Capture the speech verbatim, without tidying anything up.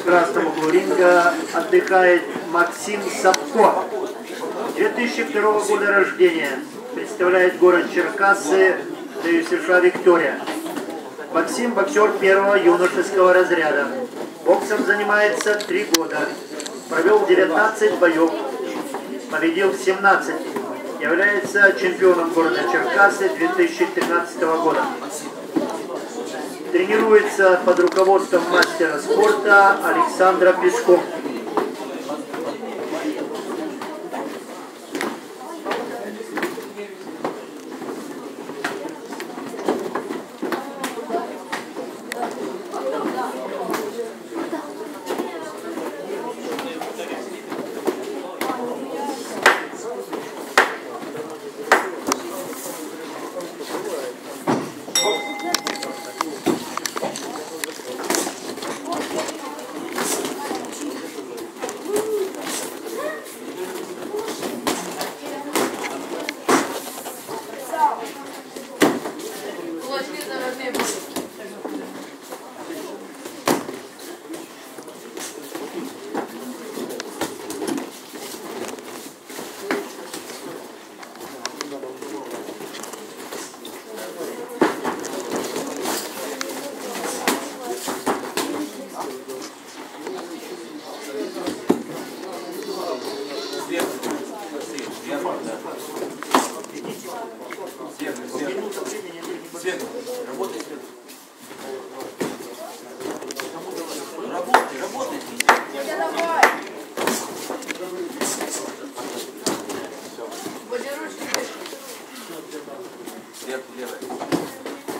красном углу ринга отдыхает Максим Сапко. две тысячи второго года рождения. Представляет город Черкассы, США Виктория. Максим боксер первого юношеского разряда. Боксом занимается три года. Провел девятнадцать боев. Победил в семнадцати. Является чемпионом города Черкассы две тысячи тринадцатого года. Тренируется под руководством мастера спорта Александра Пешкова. Сверху левая.